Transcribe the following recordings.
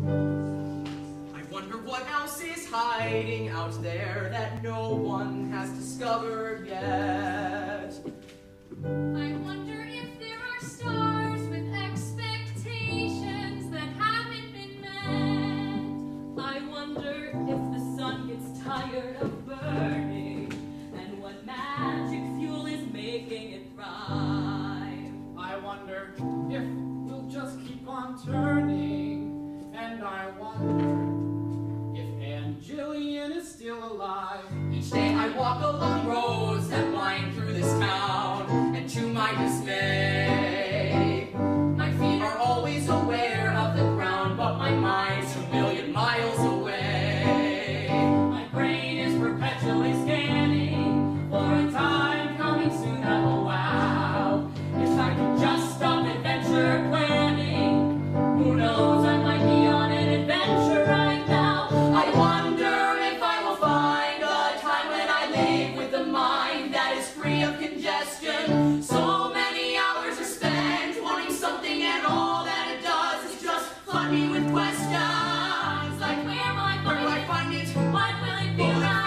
I wonder what else is hiding out there that no one has discovered yet. I wonder if there are stars with expectations that haven't been met. I wonder if the sun gets tired of burning and what magic fuel is making it thrive. I wonder if we'll just keep on turning. And I wonder if Aunt Jillian is still alive. Each day I walk along roads that wind through this town, and to my dismay, my feet are always aware of the ground, but my mind's 2,000,000 miles away. My brain is perpetually scanning for a time coming soon that will wow. If I could just stop adventure planning, who knows, I might be on an adventure right now. I wonder if I will find a time when I live with a mind that is free of congestion. So many hours are spent wanting something, and all that it does is just flood me with questions. Like, Where will I where find will I it? find it? What will it be like?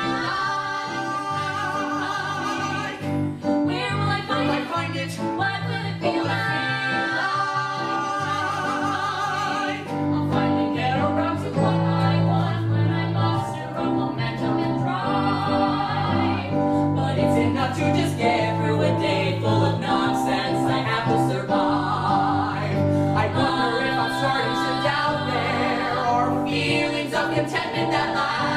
Where will I Where will I find find it? it? What will it be What will it like? I'll finally get around to what I want when I muster up momentum and drive. But it's enough to just get through a day full of nonsense. I have to survive. I wonder if I'm starting to doubt there are feelings of contentment that last.